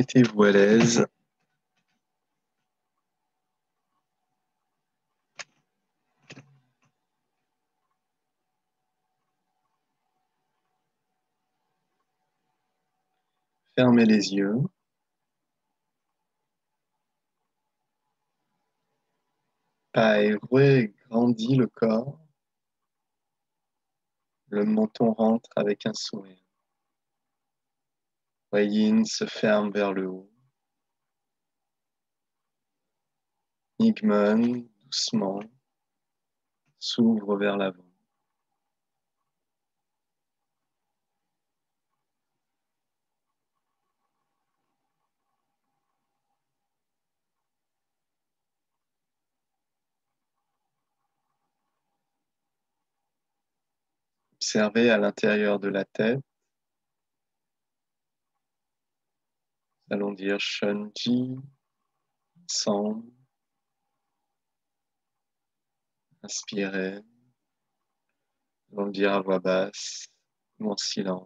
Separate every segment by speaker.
Speaker 1: Mettez-vous à l'aise. Fermez les yeux. Paille, grandit le corps. Le menton rentre avec un sourire. Yin se ferme vers le haut. Nigmun, doucement, s'ouvre vers l'avant. Observez à l'intérieur de la tête. Nous allons dire Shunji, ensemble. Inspirez. Nous allons le dire à voix basse ou en silence.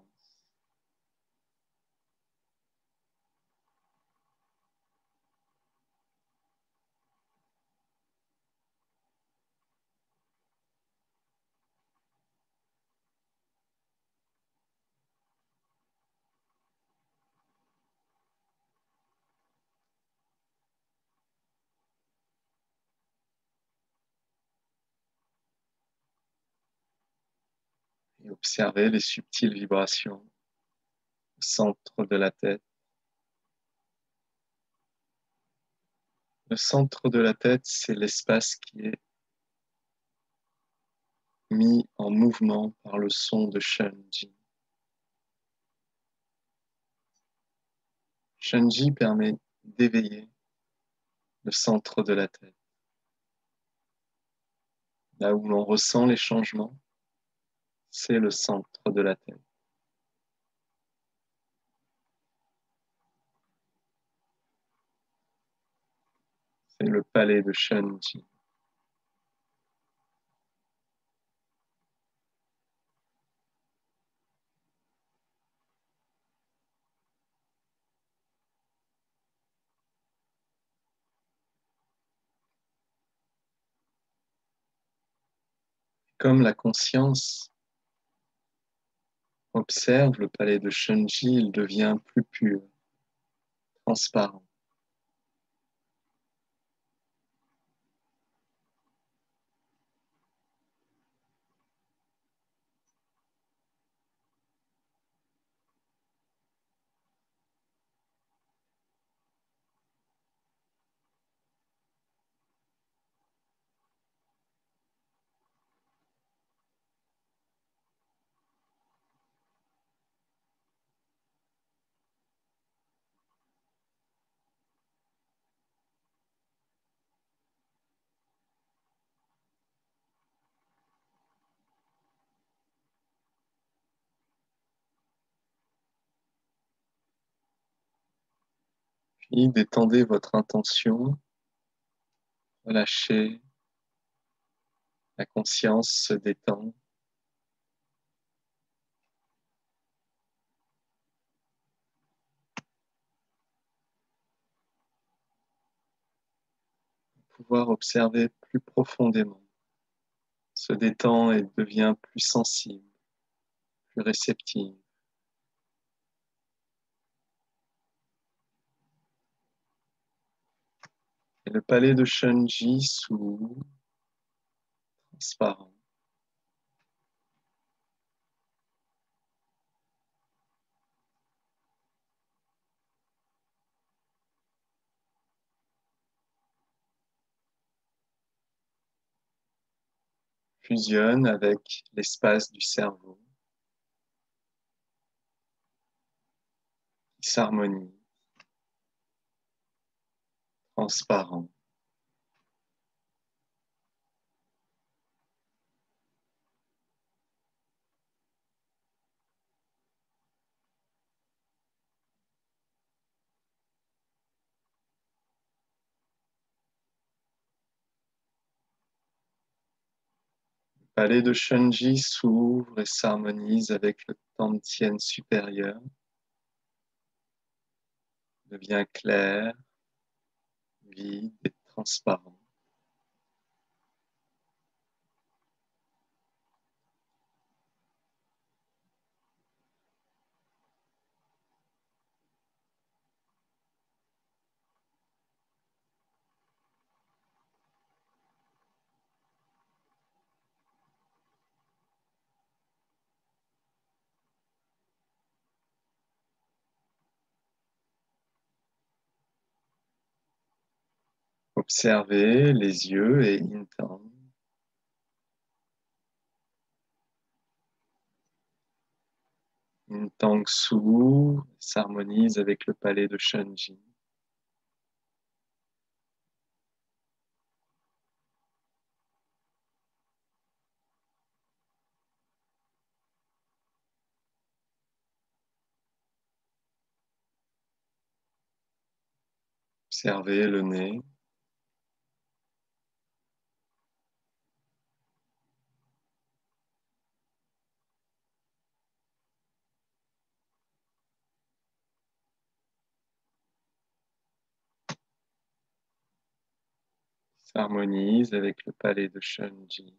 Speaker 1: Et observez les subtiles vibrations au centre de la tête. Le centre de la tête, c'est l'espace qui est mis en mouvement par le son de Shunji. Shunji permet d'éveiller le centre de la tête. Là où l'on ressent les changements, c'est le centre de la tête. C'est le palais de Shunji. Comme la conscience observe le palais de Shunji, il devient plus pur, transparent. Puis détendez votre intention, relâchez, la conscience se détend. Pouvoir observer plus profondément, se détend et devient plus sensible, plus réceptive. Et le palais de Shunji s'ouvre, transparent. Fusionne avec l'espace du cerveau, qui s'harmonise, transparent. Le palais de Shunji s'ouvre et s'harmonise avec le Tantien supérieur, devient clair, vide et transparent. Observez les yeux et Intang. Intang s'ouvre, s'harmonise avec le palais de Shenji. Observez le nez. S'harmonise avec le palais de Shenji.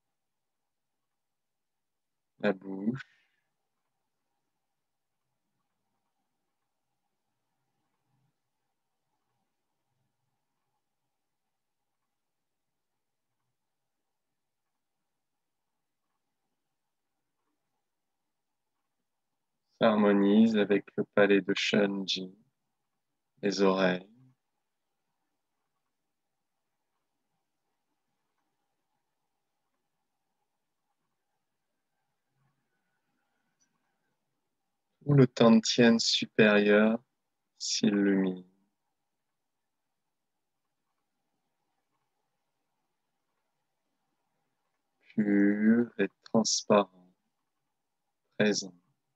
Speaker 1: La bouche. S'harmonise avec le palais de Shenji. Les oreilles. Tout le Tantien supérieur s'illumine. Pur et transparent, présent.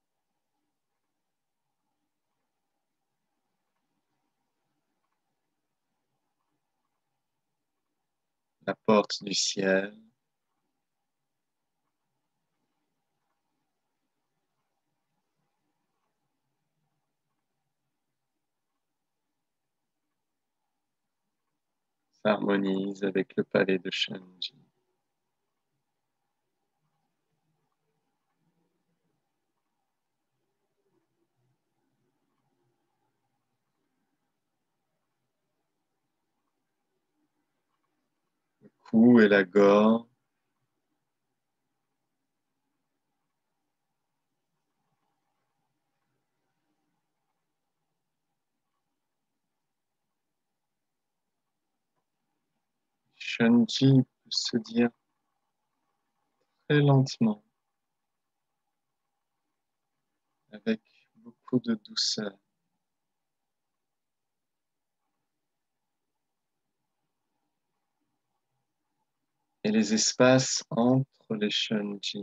Speaker 1: La porte du ciel. S'harmonise avec le palais de Shenji. Le cou et la gorge. Shenji peut se dire très lentement, avec beaucoup de douceur. Et les espaces entre les Shenji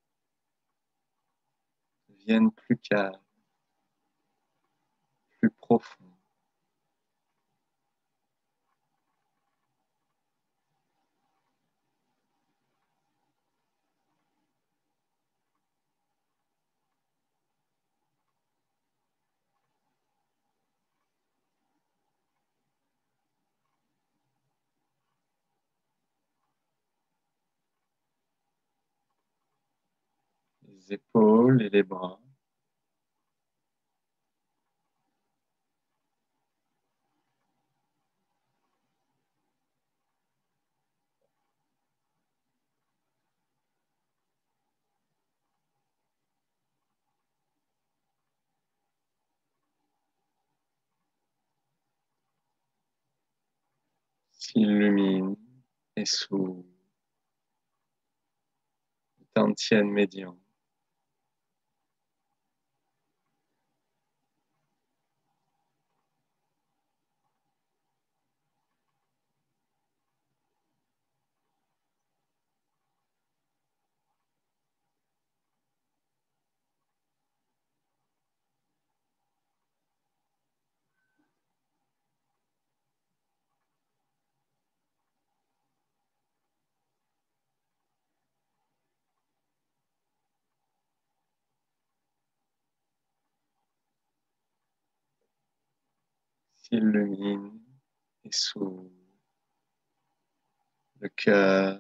Speaker 1: deviennent plus calmes, plus profonds. Les épaules et les bras. S'illuminent et s'ouvrent. Le Tantien médian. s'illumine et s'ouvre. Le cœur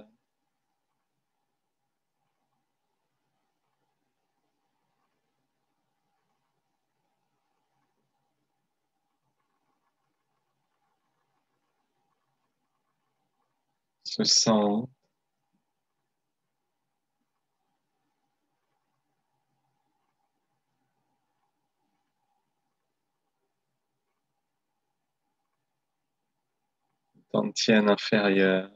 Speaker 1: se sent dantienne inférieure,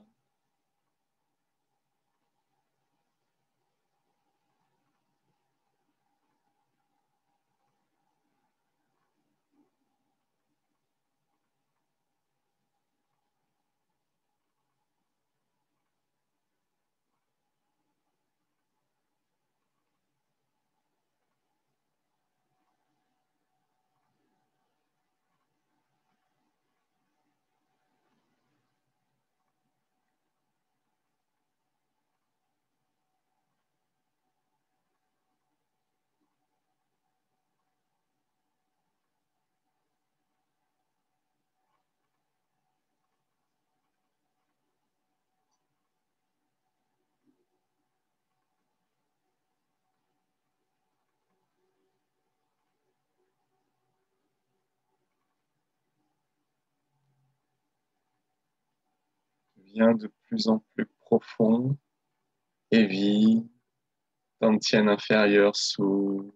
Speaker 1: devient de plus en plus profond et vide, dantienne inférieure s'ouvre,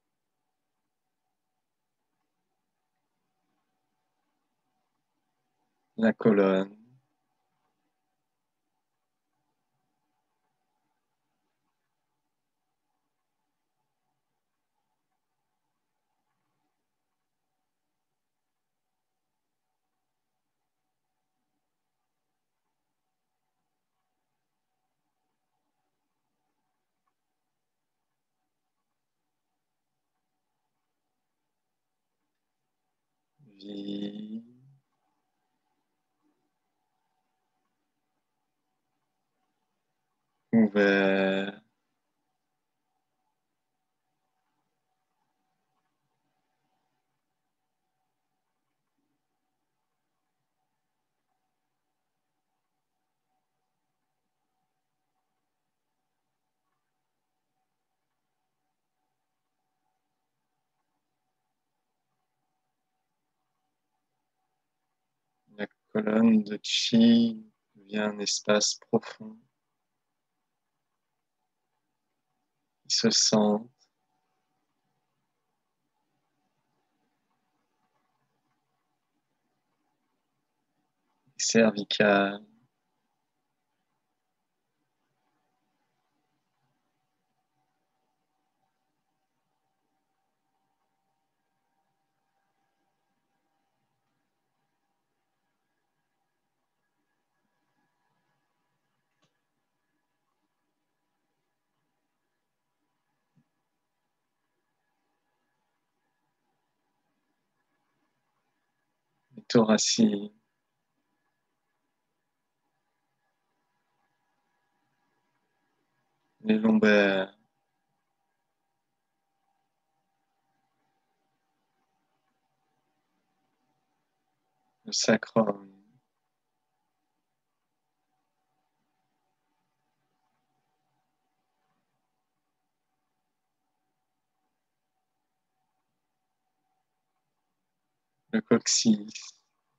Speaker 1: la colonne vide, ouvert, la colonne de chi devient un espace profond. Ils se sentent cervicales, les thoraciques, les lombaires, le sacrum, le coccyx,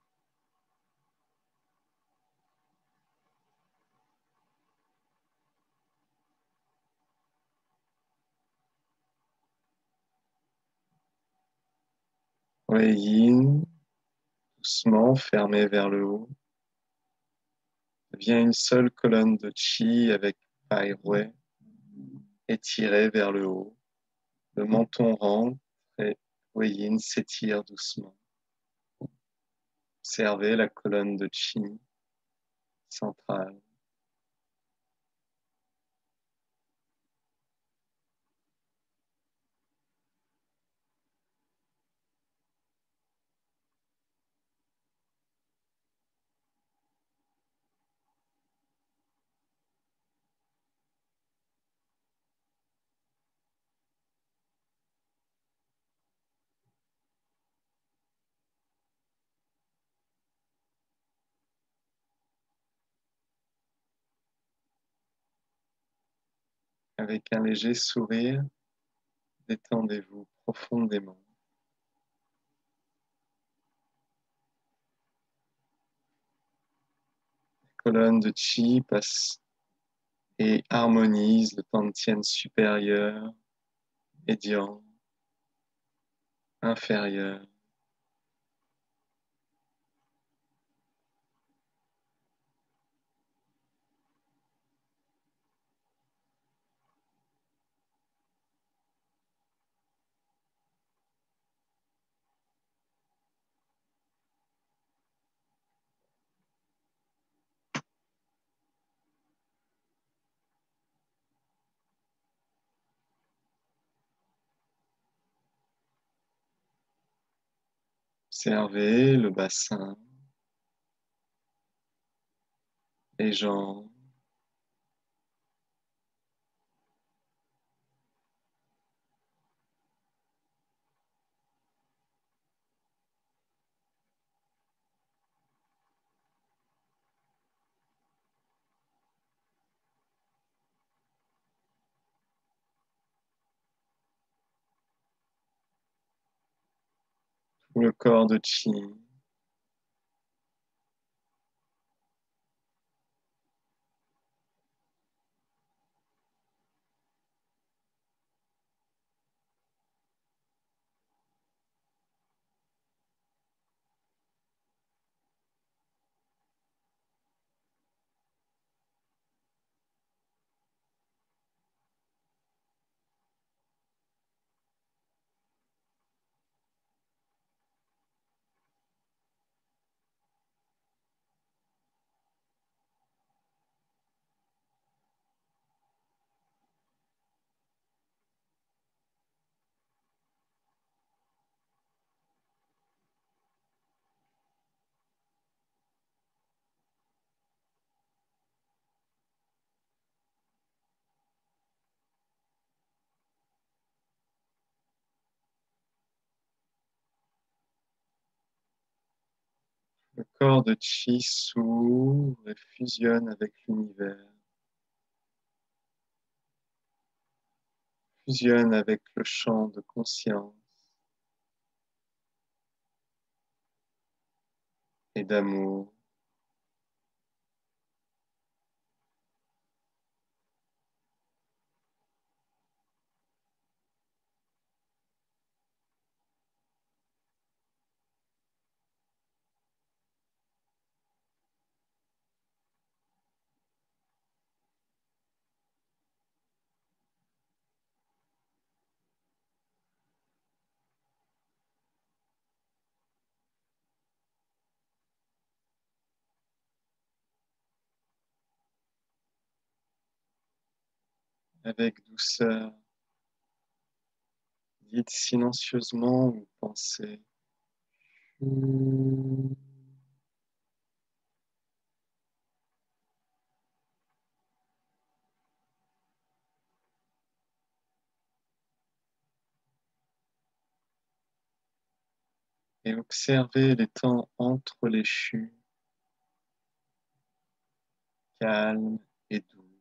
Speaker 1: les yin, doucement fermé vers le haut, devient une seule colonne de chi avec pai rui étirée vers le haut. Le menton rentre et Wei Yin s'étire doucement. Observez la colonne de chi centrale. Avec un léger sourire, détendez-vous profondément. La colonne de chi passe et harmonise le dantian supérieur, médian, inférieur. Observez le bassin, les jambes, tout le corps de chi. Le corps de chi s'ouvre et fusionne avec l'univers, fusionne avec le champ de conscience et d'amour. Avec douceur, dites silencieusement ou pensez. Et observez les temps entre les chus, calmes et doux,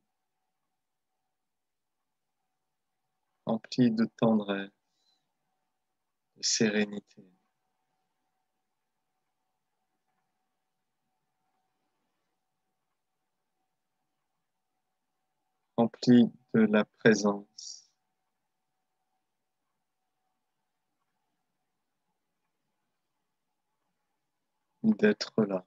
Speaker 1: remplis de tendresse, de sérénité, remplis de la présence, d'être là.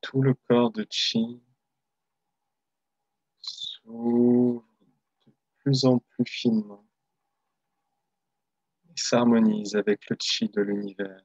Speaker 1: tout le corps de chi s'ouvre de plus en plus finement et s'harmonise avec le chi de l'univers.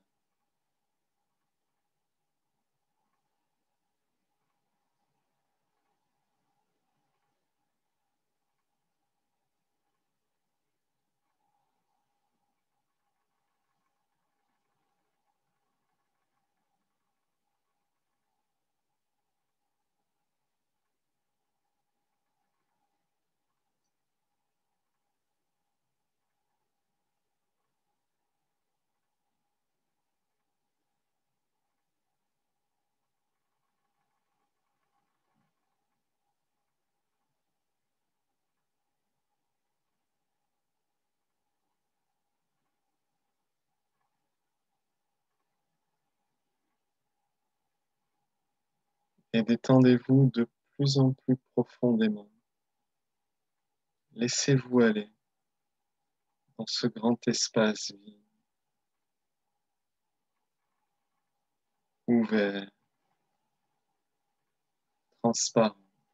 Speaker 1: Et détendez-vous de plus en plus profondément. Laissez-vous aller dans ce grand espace vide, ouvert, transparent.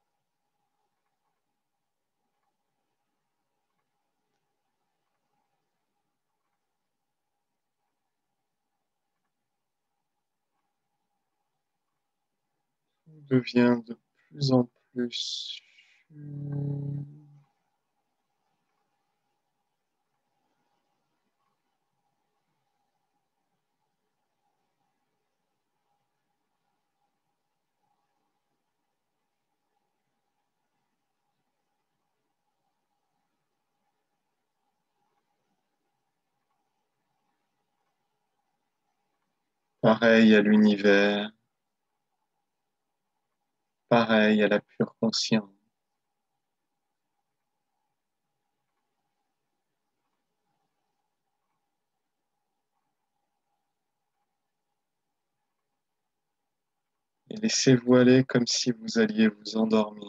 Speaker 1: Tout devient de plus en plus pareil à l'univers, pareil à la pure conscience. Et laissez-vous aller comme si vous alliez vous endormir.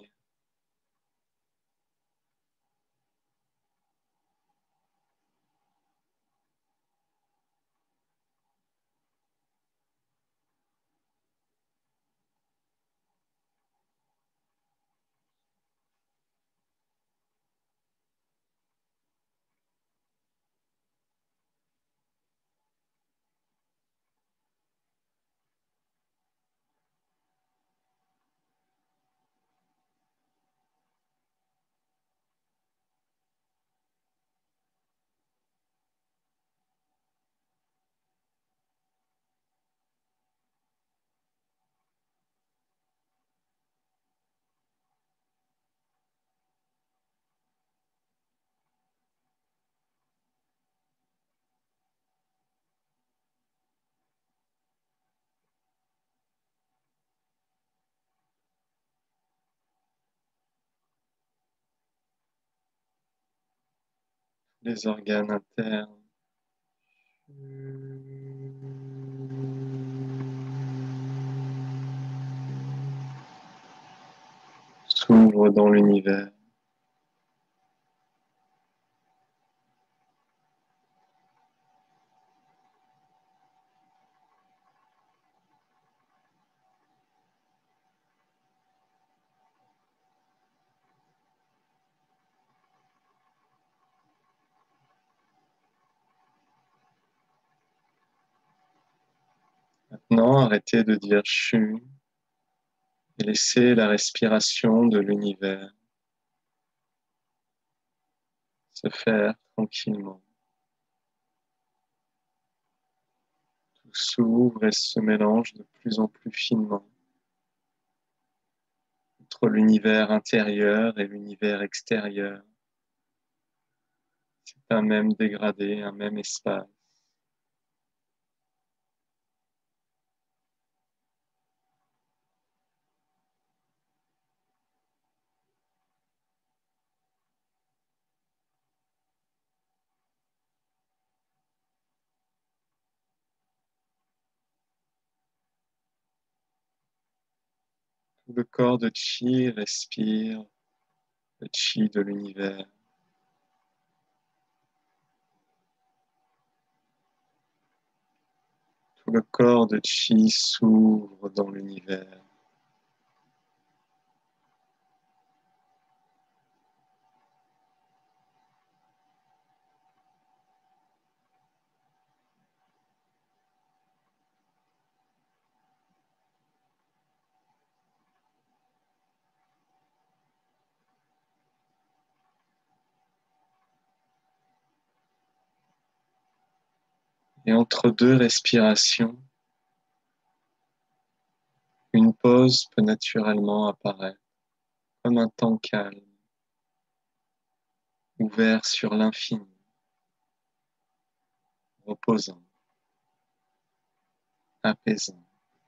Speaker 1: Les organes internes s'ouvrent dans l'univers. Maintenant, arrêtez de dire chu et laissez la respiration de l'univers se faire tranquillement. Tout s'ouvre et se mélange de plus en plus finement entre l'univers intérieur et l'univers extérieur. C'est un même dégradé, un même espace. Tout le corps de chi respire le chi de l'univers. Tout le corps de chi s'ouvre dans l'univers. Et entre deux respirations, une pause peut naturellement apparaître, comme un temps calme, ouvert sur l'infini, reposant, apaisant.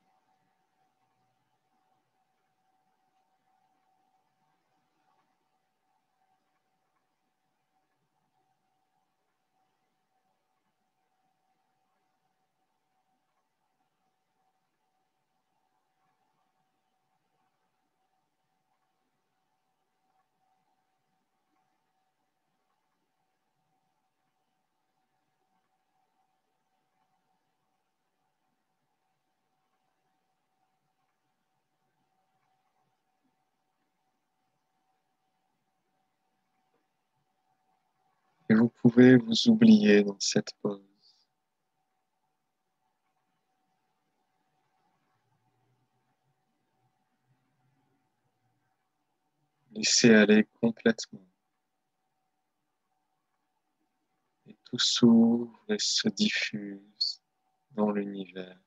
Speaker 1: Et vous pouvez vous oublier dans cette pause. Laissez aller complètement. Et tout s'ouvre et se diffuse dans l'univers.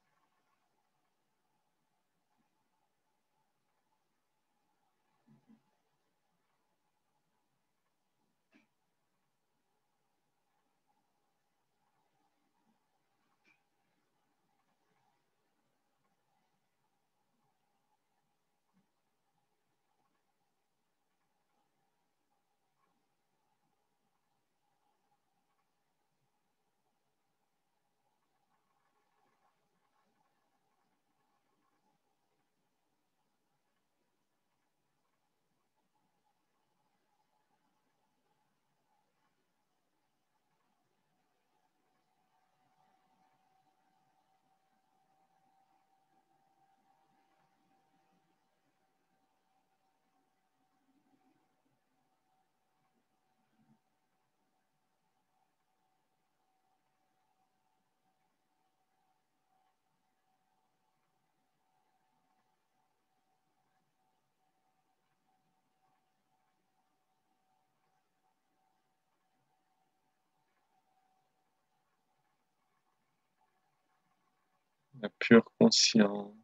Speaker 1: La pure conscience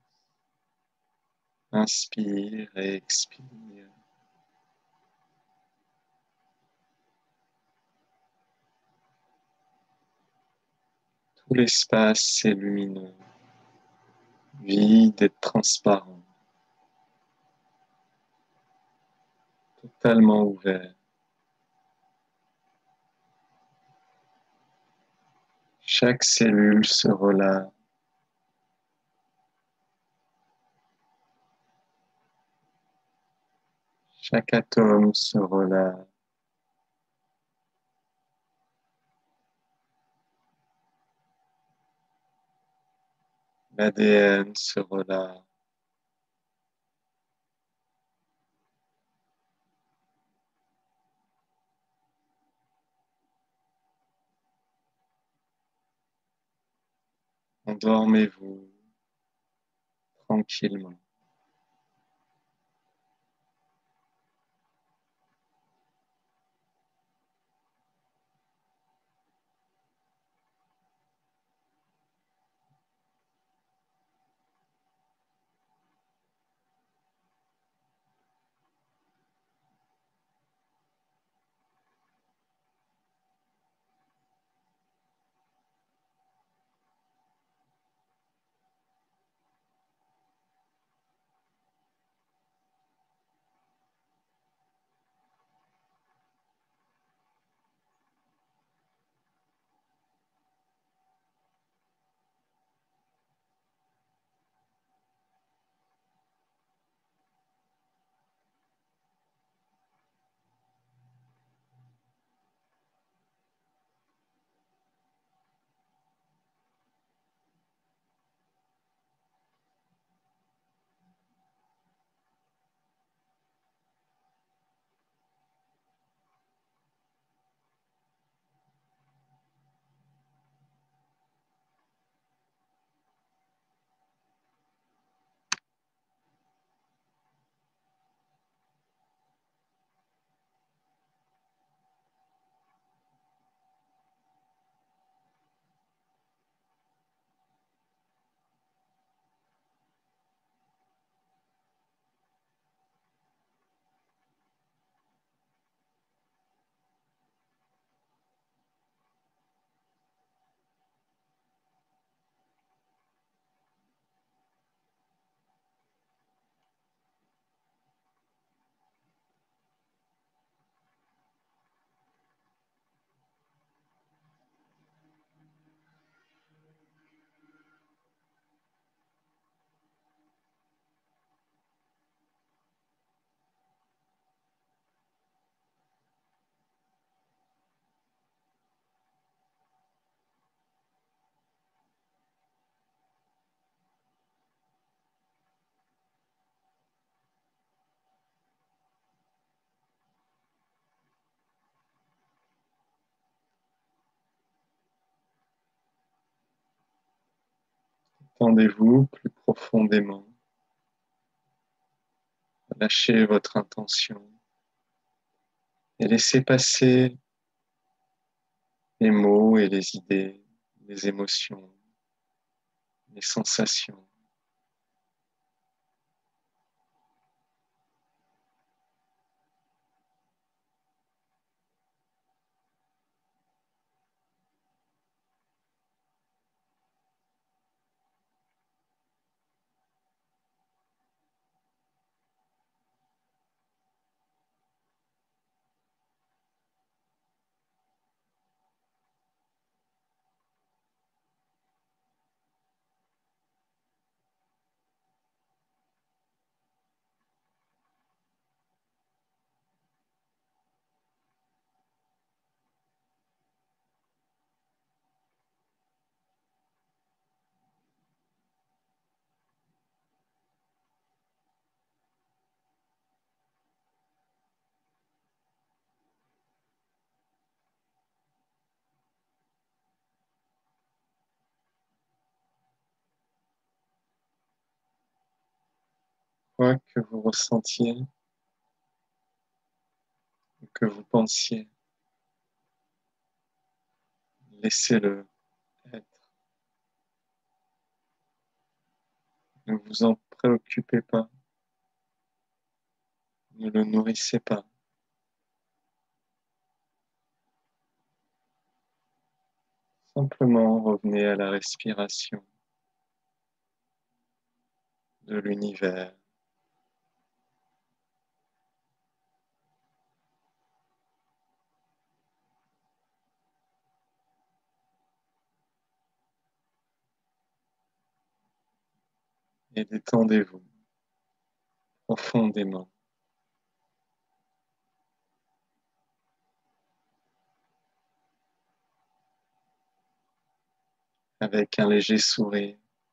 Speaker 1: inspire et expire. Tout l'espace est lumineux, vide et transparent, totalement ouvert. Chaque cellule se relâche. Chaque atome se relâche. L'ADN se relâche. Endormez-vous tranquillement. Détendez-vous plus profondément. Lâchez votre intention et laissez passer les mots et les idées, les émotions, les sensations. Quoi que vous ressentiez ou que vous pensiez, laissez-le être. Ne vous en préoccupez pas, ne le nourrissez pas. Simplement revenez à la respiration de l'univers. Et détendez-vous profondément avec un léger sourire.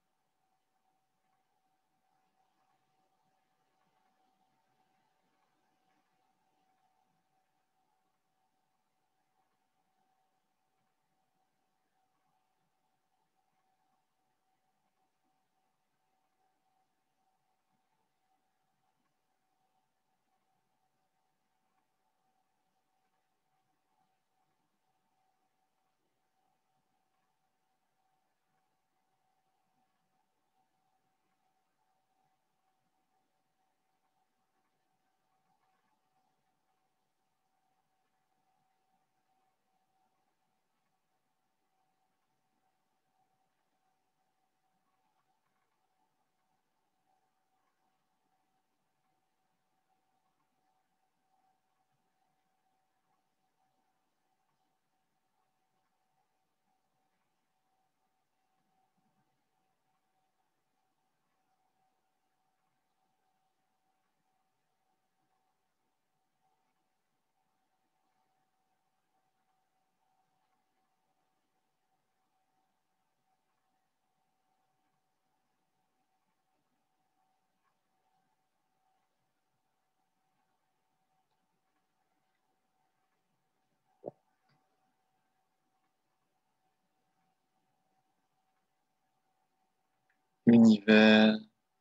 Speaker 1: L'univers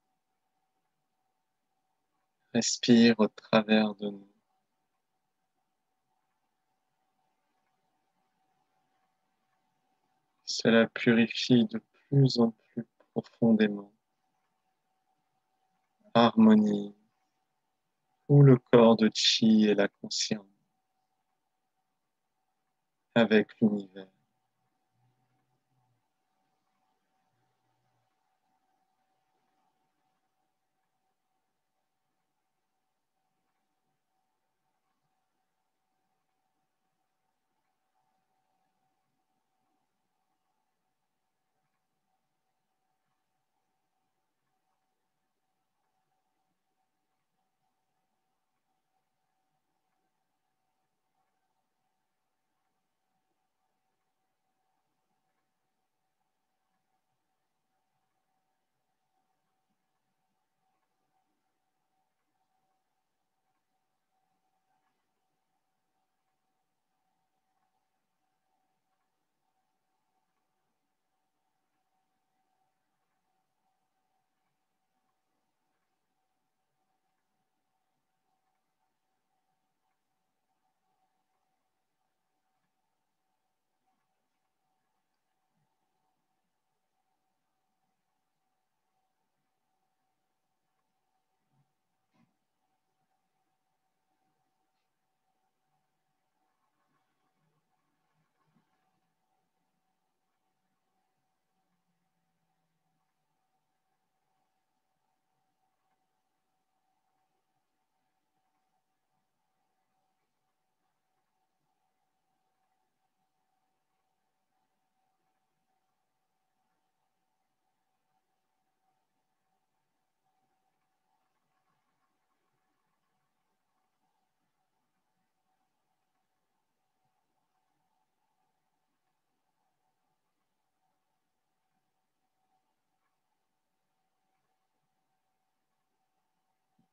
Speaker 1: respire au travers de nous. Cela purifie de plus en plus profondément, harmonie tout le corps de chi et la conscience avec l'univers.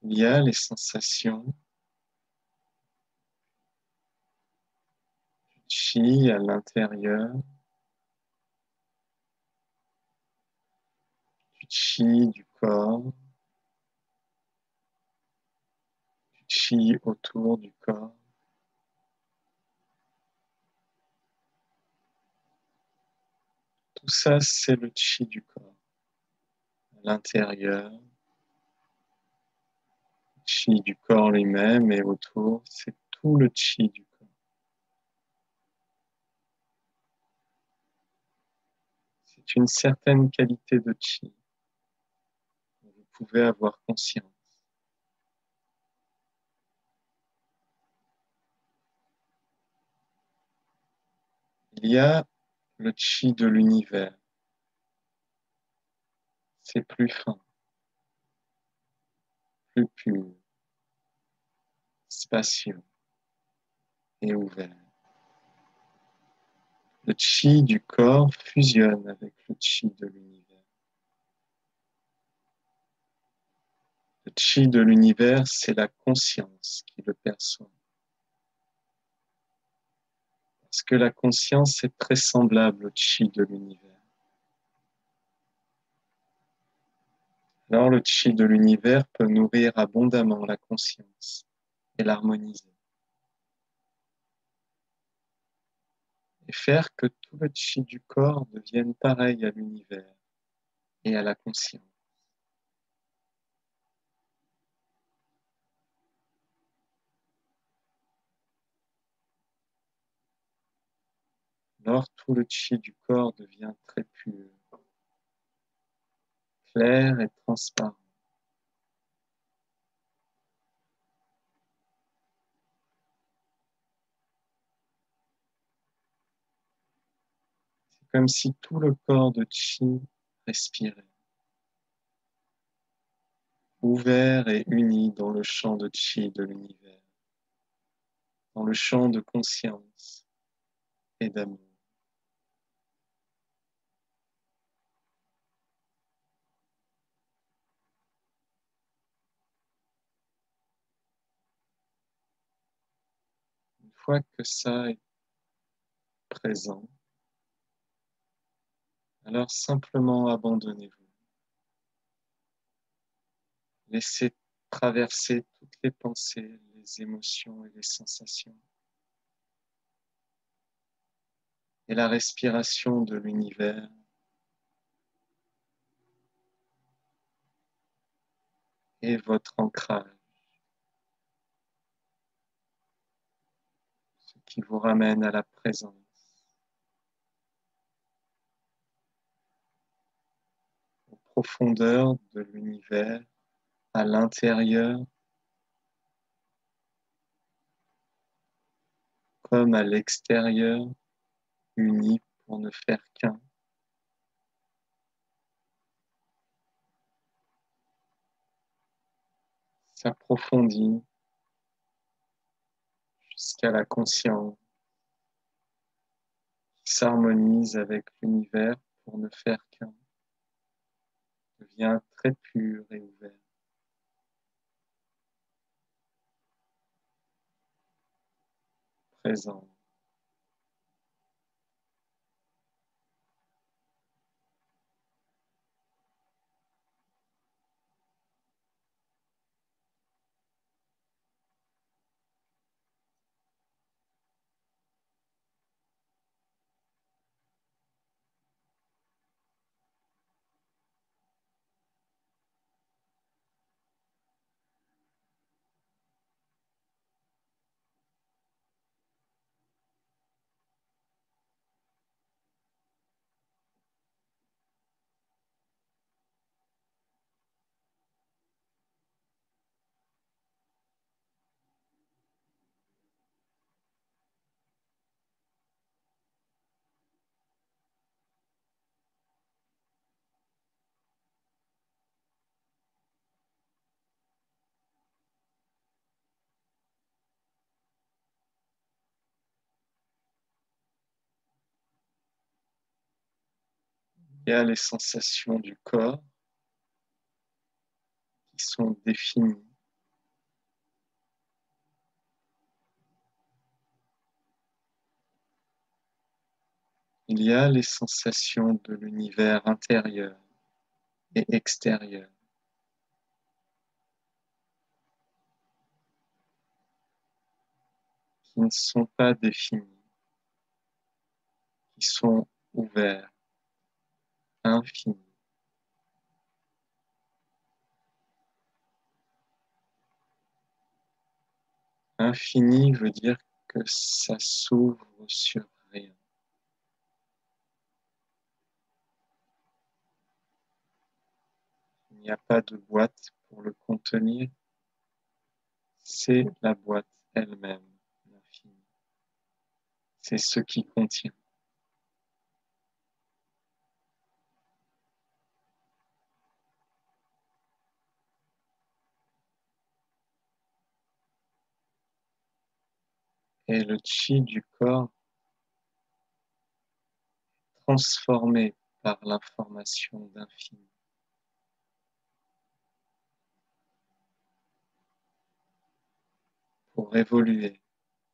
Speaker 1: Il y a les sensations du chi à l'intérieur, du chi du corps, du chi autour du corps. Tout ça, c'est le chi du corps. À l'intérieur, le chi du corps lui-même et autour, c'est tout le chi du corps. C'est une certaine qualité de chi dont vous pouvez avoir conscience. Il y a le chi de l'univers. C'est plus fin, plus pur, spacieux et ouvert. Le chi du corps fusionne avec le chi de l'univers. Le chi de l'univers, c'est la conscience qui le perçoit. Parce que la conscience est très semblable au chi de l'univers. Alors le chi de l'univers peut nourrir abondamment la conscience et l'harmoniser. Et faire que tout le chi du corps devienne pareil à l'univers et à la conscience. Alors tout le chi du corps devient très pur, clair et transparent. C'est comme si tout le corps de chi respirait, ouvert et uni dans le champ de chi de l'univers, dans le champ de conscience et d'amour. Une fois que ça est présent, alors simplement abandonnez-vous. Laissez traverser toutes les pensées, les émotions et les sensations. Et la respiration de l'univers est votre ancrage, ce qui vous ramène à la présence, aux profondeurs de l'univers, à l'intérieur comme à l'extérieur, unis pour ne faire qu'un. S'approfondit jusqu'à la conscience, qui s'harmonise avec l'univers pour ne faire qu'un, devient très pur et ouvert. Présent. Il y a les sensations du corps qui sont définies. Il y a les sensations de l'univers intérieur et extérieur qui ne sont pas définis, qui sont ouverts, infinis. Infini veut dire que ça s'ouvre sur rien. Il n'y a pas de boîte pour le contenir, c'est la boîte elle-même, l'infini. C'est ce qui contient. Et le chi du corps, transformé par l'information d'infini, pour évoluer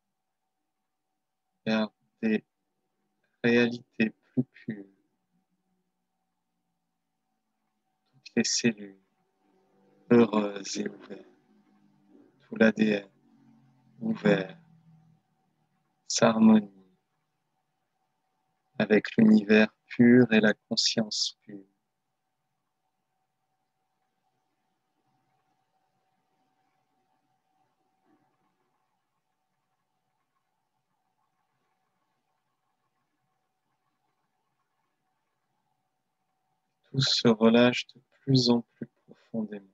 Speaker 1: vers des réalités plus pures, toutes les cellules heureuses et ouvertes, tout l'ADN ouvert, s'harmonie avec l'univers pur et la conscience pure. Tout se relâche de plus en plus profondément.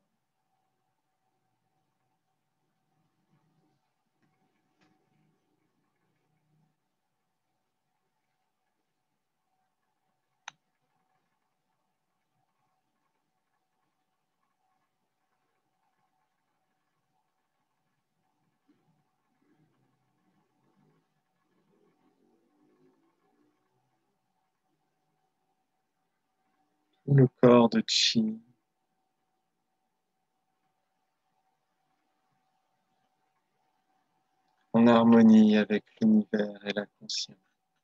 Speaker 1: Tout le corps de chi en harmonie avec l'univers et la conscience.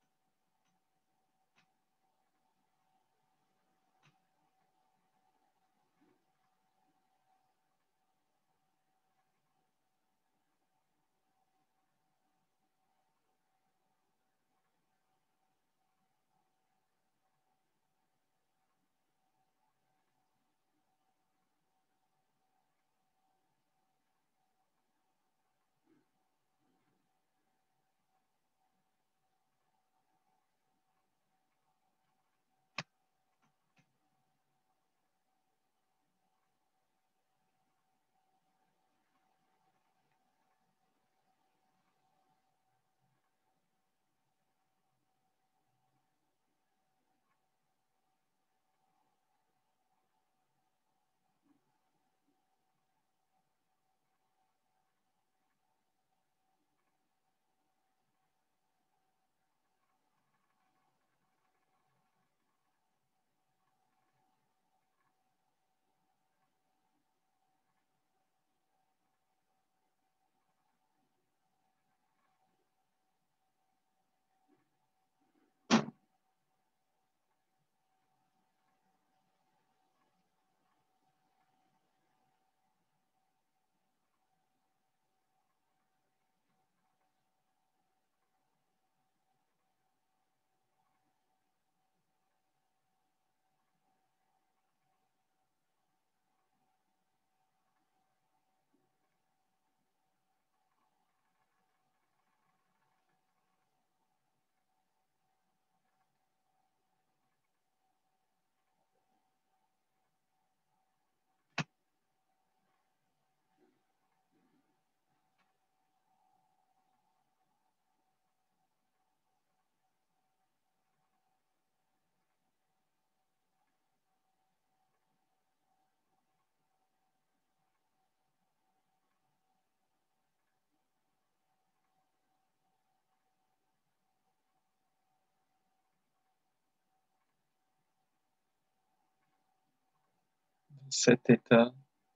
Speaker 1: Dans cet état,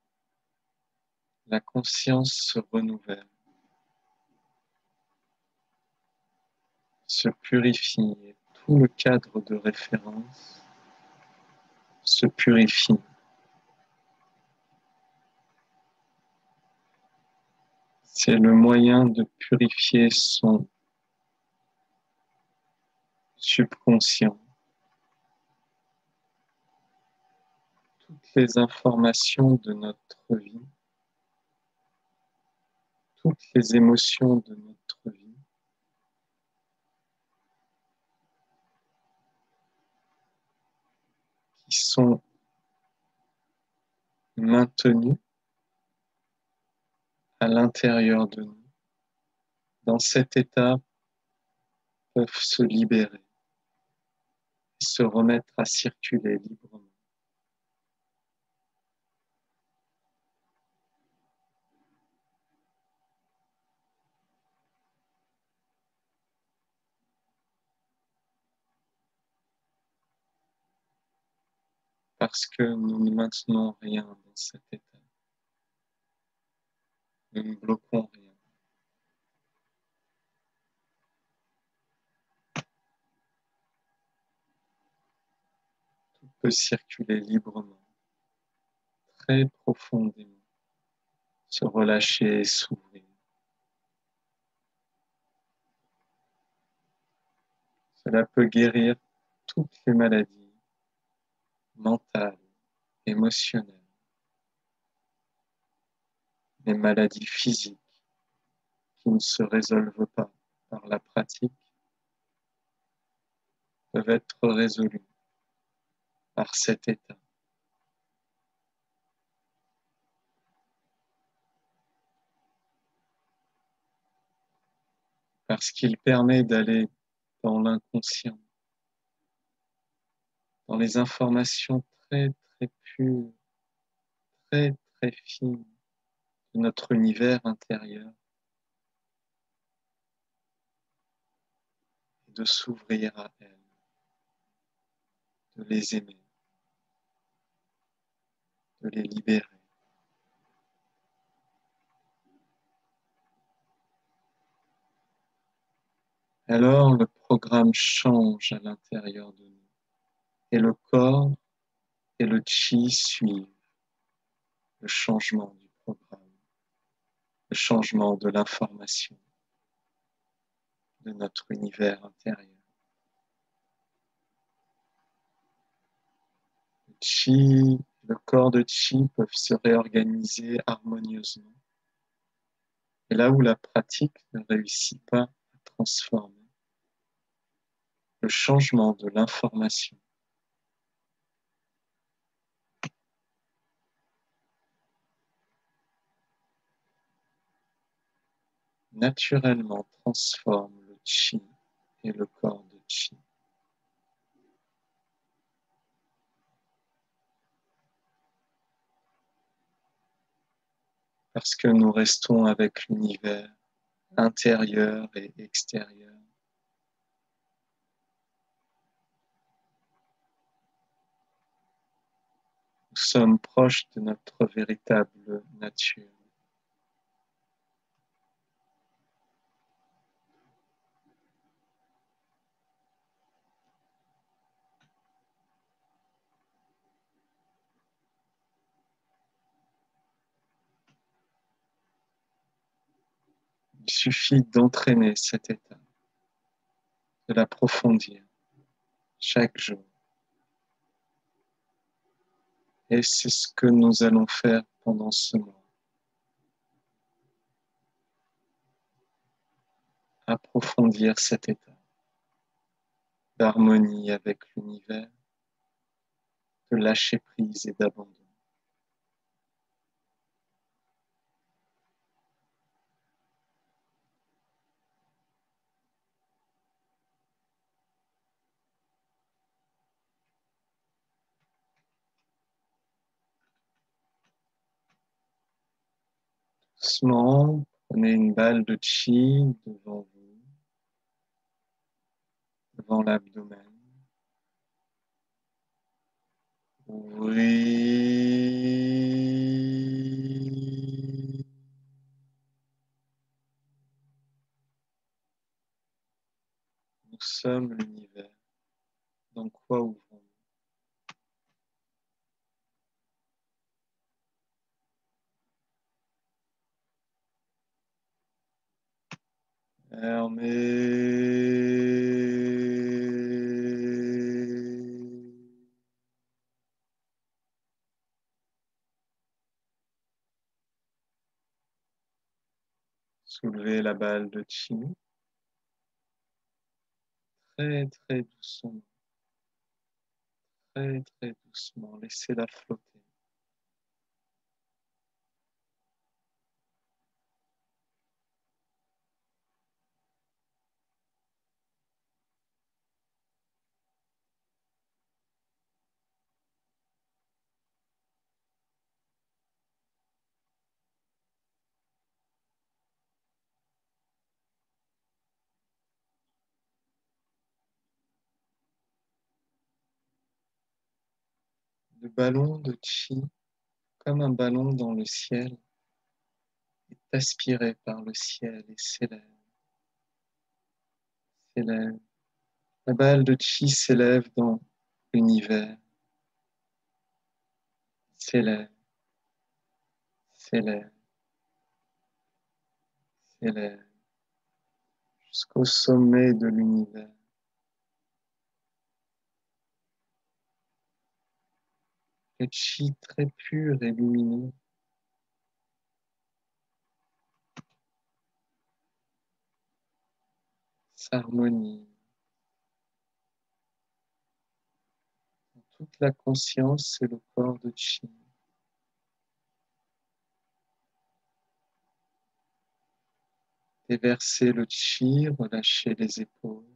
Speaker 1: la conscience se renouvelle, se purifie et tout le cadre de référence se purifie. C'est le moyen de purifier son subconscient. Toutes les informations de notre vie, toutes les émotions de notre vie qui sont maintenues à l'intérieur de nous, dans cet état, peuvent se libérer et se remettre à circuler librement. Parce que nous ne maintenons rien dans cet état. Nous ne bloquons rien. Tout peut circuler librement, très profondément, se relâcher et s'ouvrir. Cela peut guérir toutes les maladies mentales, émotionnelles, les maladies physiques qui ne se résolvent pas par la pratique peuvent être résolues par cet état. Parce qu'il permet d'aller dans l'inconscient, dans les informations très très pures, très très fines de notre univers intérieur et de s'ouvrir à elles, de les aimer, de les libérer. Alors le programme change à l'intérieur de nous et le corps et le chi suivent le changement du programme, le changement de l'information de notre univers intérieur. Le chi, le corps de chi peuvent se réorganiser harmonieusement. Et là où la pratique ne réussit pas à transformer, le changement de l'information naturellement transforme le chi et le corps de chi. Parce que nous restons avec l'univers intérieur et extérieur. Nous sommes proches de notre véritable nature. Il suffit d'entraîner cet état, de l'approfondir chaque jour. Et c'est ce que nous allons faire pendant ce mois. Approfondir cet état d'harmonie avec l'univers, de lâcher prise et d'abandon. Doucement, prenez une balle de chi devant vous, devant l'abdomen. Ouvrez. Nous sommes l'univers. Dans quoi ouvrons-nous? Soulevez la balle de chi très très doucement, très très doucement. Laissez-la flotter. Le ballon de chi, comme un ballon dans le ciel, est aspiré par le ciel et s'élève, s'élève. La balle de chi s'élève dans l'univers, s'élève, s'élève, s'élève, jusqu'au sommet de l'univers. Le chi très pur et lumineux s'harmonie. Toute la conscience et le corps de chi. Déversez le chi, relâchez les épaules.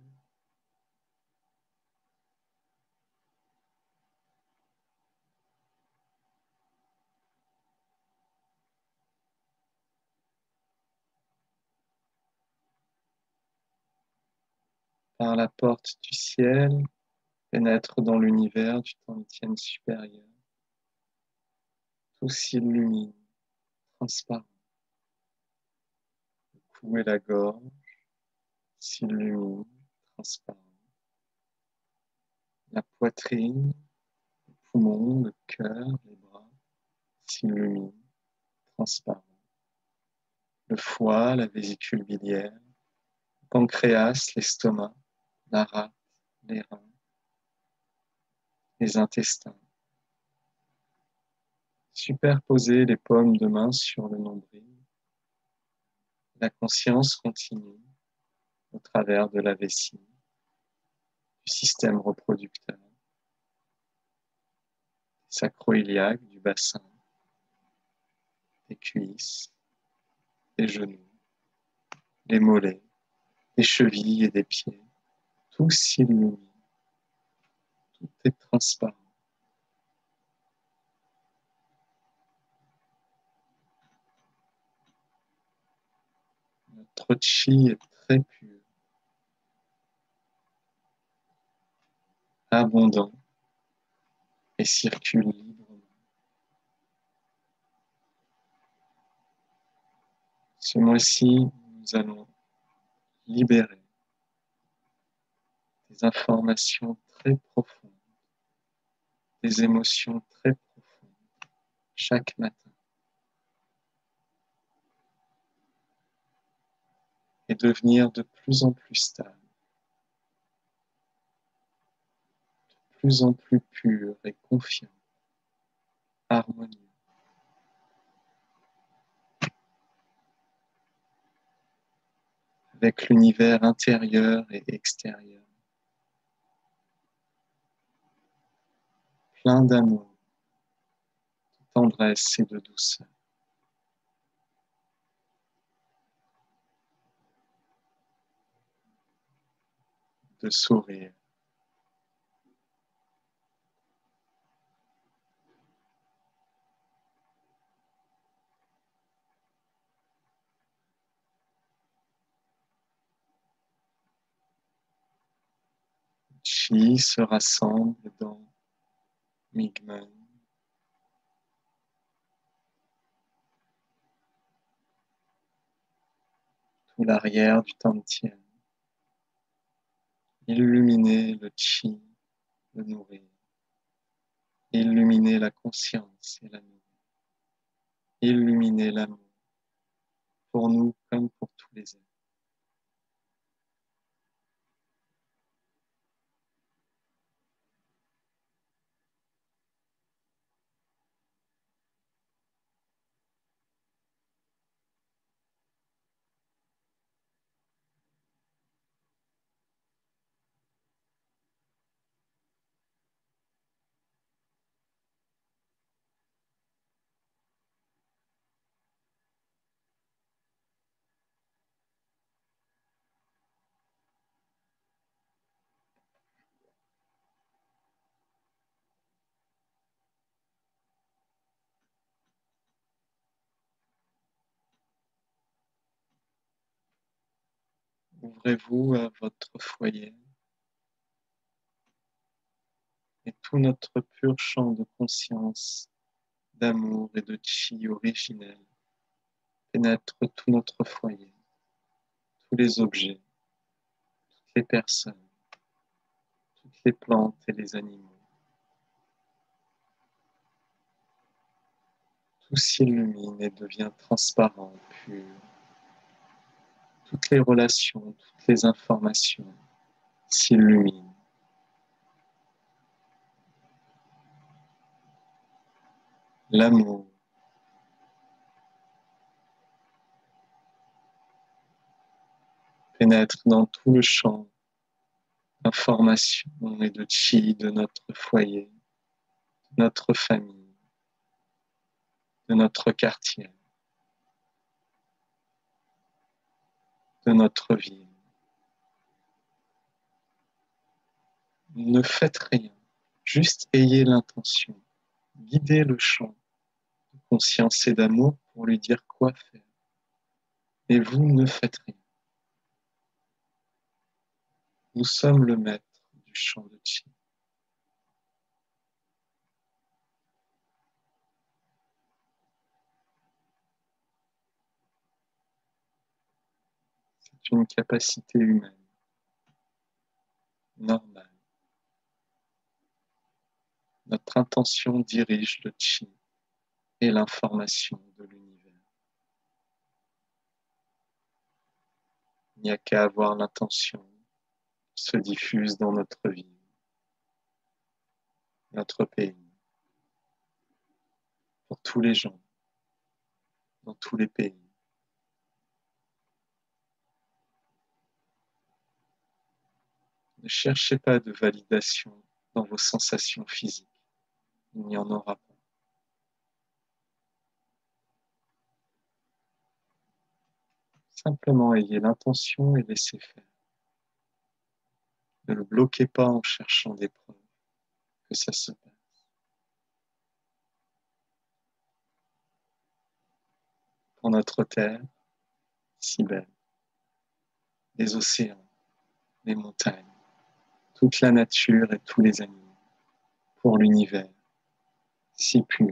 Speaker 1: Par la porte du ciel, pénètre dans l'univers du Tantien supérieur. Tout s'illumine, transparent. Le cou et la gorge s'illuminent, transparent. La poitrine, les poumons, le cœur, les bras s'illuminent, transparent. Le foie, la vésicule biliaire, le pancréas, l'estomac, la rate, les reins, les intestins. Superposez les paumes de main sur le nombril. La conscience continue au travers de la vessie, du système reproducteur, sacro-iliaque, du bassin, des cuisses, des genoux, des mollets, des chevilles et des pieds. Tout s'illumine, tout est transparent. Notre chi est très pur, abondant et circule librement. Ce mois-ci, nous allons libérer des informations très profondes, des émotions très profondes chaque matin et devenir de plus en plus stable, de plus en plus pur et confiant, harmonieux. Avec l'univers intérieur et extérieur, plein d'amour, de tendresse et de douceur. De sourire. Chi se rassemble dans Migmen, tout l'arrière du Tantien. Illuminez le Chi le nourrir. Illuminez la conscience et la nourrir. Illuminez l'amour pour nous comme pour tous les êtres. Ouvrez-vous à votre foyer et tout notre pur champ de conscience, d'amour et de chi originel pénètre tout notre foyer, tous les objets, toutes les personnes, toutes les plantes et les animaux. Tout s'illumine et devient transparent, pur. Toutes les relations, toutes les informations s'illuminent. L'amour pénètre dans tout le champ d'information et de chi de notre foyer, de notre famille, de notre quartier, de notre ville. Ne faites rien, juste ayez l'intention, guidez le champ de conscience et d'amour pour lui dire quoi faire. Et vous ne faites rien. Nous sommes le maître du champ de chi. C'est une capacité humaine, normale. Notre intention dirige le chi et l'information de l'univers. Il n'y a qu'à avoir l'intention qui se diffuse dans notre vie, notre pays, pour tous les gens, dans tous les pays. Ne cherchez pas de validation dans vos sensations physiques. Il n'y en aura pas. Simplement ayez l'intention et laissez faire. Ne le bloquez pas en cherchant des preuves que ça se passe. Pour notre terre, si belle, les océans, les montagnes, toute la nature et tous les animaux, pour l'univers, si pur.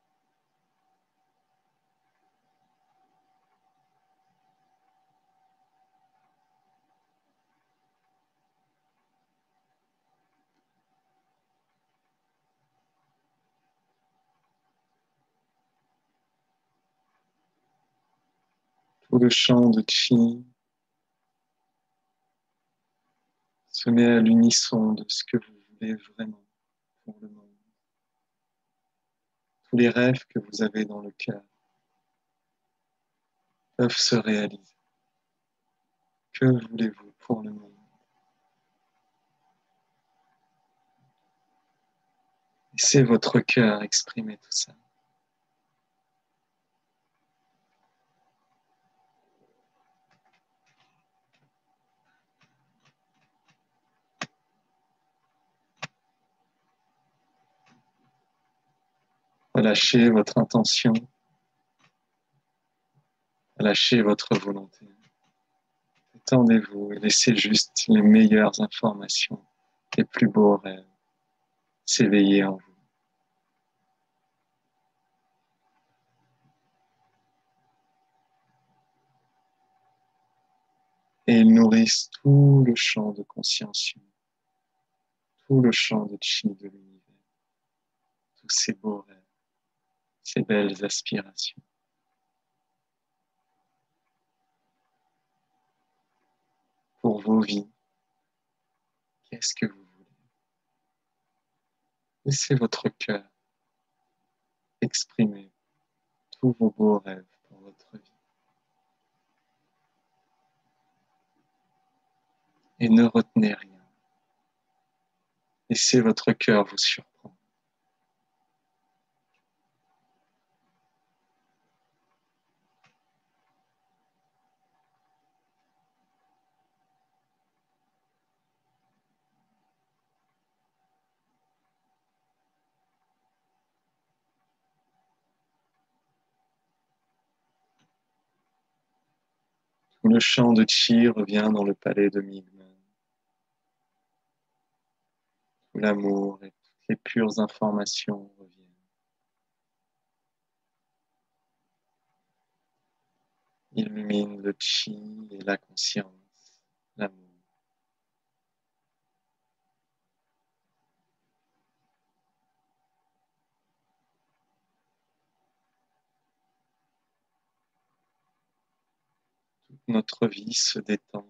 Speaker 1: Tout le champ de chi se met à l'unisson de ce que vous voulez vraiment pour le monde. Tous les rêves que vous avez dans le cœur peuvent se réaliser. Que voulez-vous pour le monde? Laissez votre cœur exprimer tout ça. Relâchez votre intention, relâchez votre volonté. Détendez-vous et laissez juste les meilleures informations, les plus beaux rêves s'éveiller en vous. Et ils nourrissent tout le champ de conscience, tout le champ de chi de l'univers, tous ces beaux rêves, ces belles aspirations. Pour vos vies, qu'est-ce que vous voulez? Laissez votre cœur exprimer tous vos beaux rêves pour votre vie. Et ne retenez rien. Laissez votre cœur vous surprendre. Tout le champ de chi revient dans le palais de Migmen. Tout l'amour et toutes les pures informations reviennent. Illumine le chi et la conscience, l'amour. Toute notre vie se détend,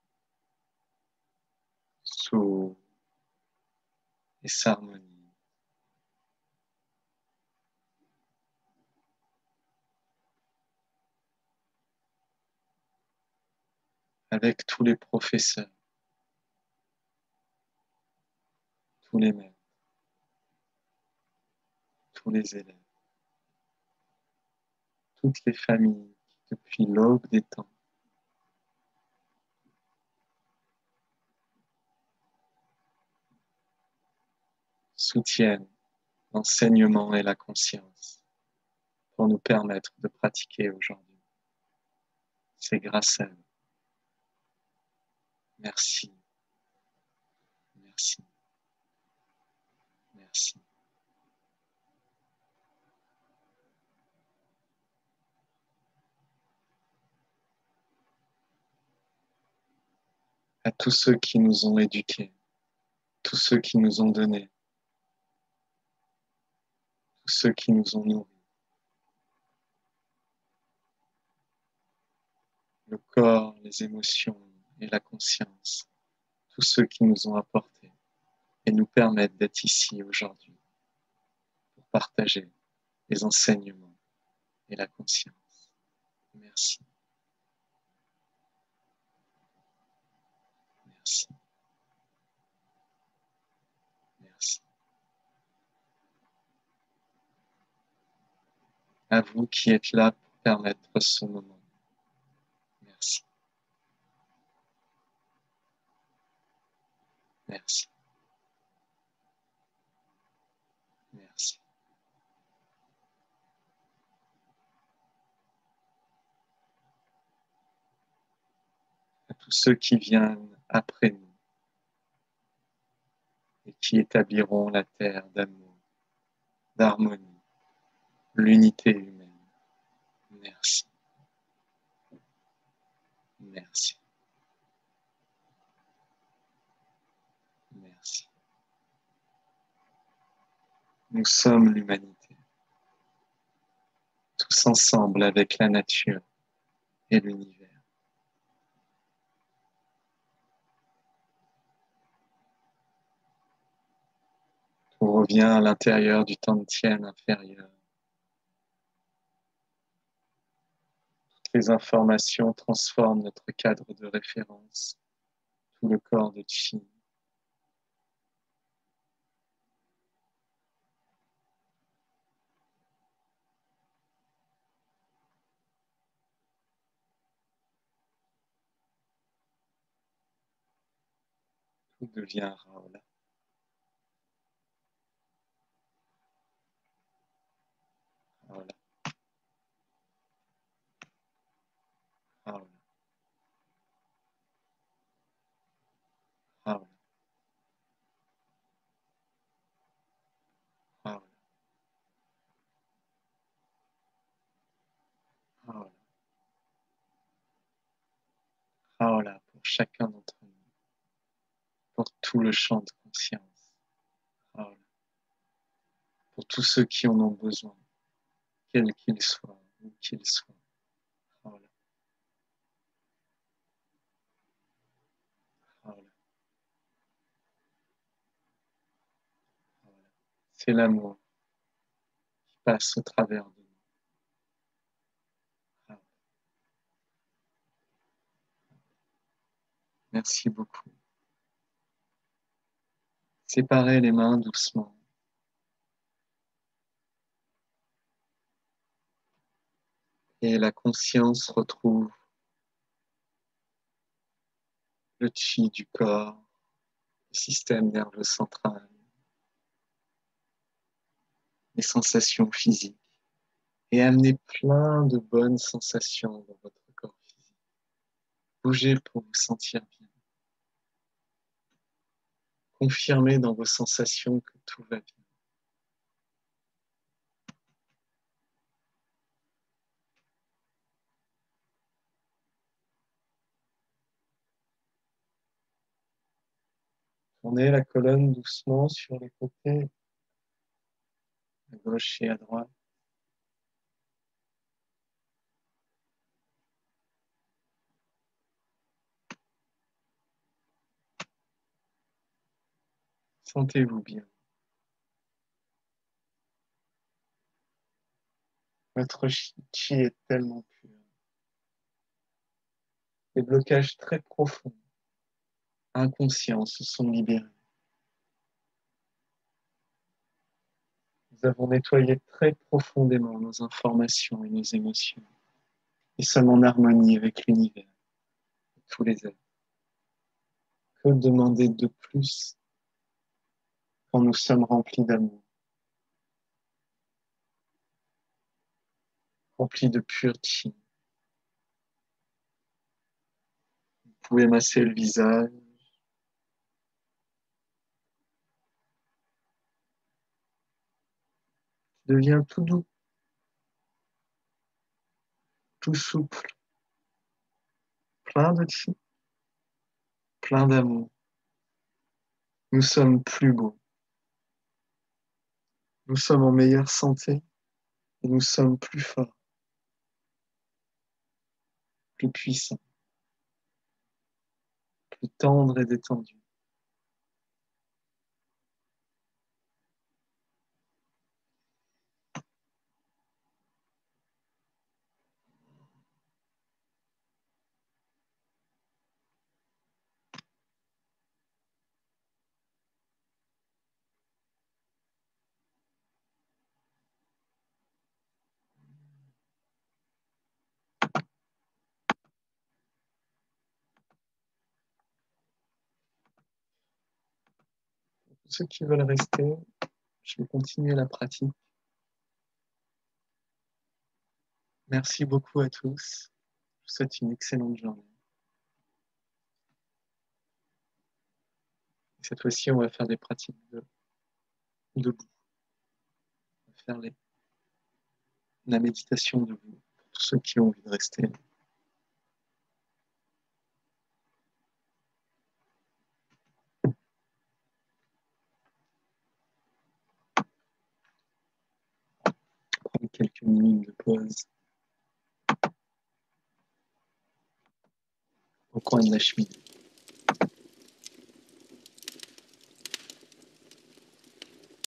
Speaker 1: s'ouvre et s'harmonise. Avec tous les professeurs, tous les maîtres, tous les élèves, toutes les familles qui, depuis l'aube des temps, soutiennent l'enseignement et la conscience pour nous permettre de pratiquer aujourd'hui. C'est grâce à eux. Merci, merci, merci. À tous ceux qui nous ont éduqués, tous ceux qui nous ont donné, tous ceux qui nous ont nourris, le corps, les émotions et la conscience, tous ceux qui nous ont apporté et nous permettent d'être ici aujourd'hui pour partager les enseignements et la conscience. Merci. Merci. Merci. À vous qui êtes là pour permettre ce moment. Merci. Merci. Merci. À tous ceux qui viennent après nous et qui établiront la terre d'amour, d'harmonie, l'unité humaine. Merci. Merci. Merci. Nous sommes l'humanité, tous ensemble avec la nature et l'univers. On revient à l'intérieur du Tantien inférieur. Toutes les informations transforment notre cadre de référence, tout le corps de Chi. Tout devient Raola. Raola. Raola. Raola. Raola. Raola. Raola pour chacun d'entre nous, pour tout le champ de conscience. pour tous ceux qui en ont besoin, quels qu'ils soient, où qu'ils soient. Voilà. Voilà. Voilà. C'est l'amour qui passe au travers de nous. Voilà. Merci beaucoup. Séparez les mains doucement. Et la conscience retrouve le chi du corps, le système nerveux central, les sensations physiques. Et amenez plein de bonnes sensations dans votre corps physique. Bougez pour vous sentir bien. Confirmez dans vos sensations que tout va bien. Tournez la colonne doucement sur les côtés, à gauche et à droite. Sentez-vous bien. Votre chi est tellement pur. Les blocages très profonds, inconscients, se sont libérés. Nous avons nettoyé très profondément nos informations et nos émotions. Et sommes en harmonie avec l'univers, tous les êtres. Que demander de plus quand nous sommes remplis d'amour, remplis de pur chi? Vous pouvez masser le visage. Il devient tout doux, tout souple, plein de chi, plein d'amour. Nous sommes plus beaux. Nous sommes en meilleure santé et nous sommes plus forts, plus puissants, plus tendres et détendus. Pour ceux qui veulent rester, je vais continuer la pratique. Merci beaucoup à tous. Je vous souhaite une excellente journée. Et cette fois-ci, on va faire des pratiques debout. On va faire la méditation debout pour tous ceux qui ont envie de rester. Prendre quelques minutes de pause au coin de la cheminée.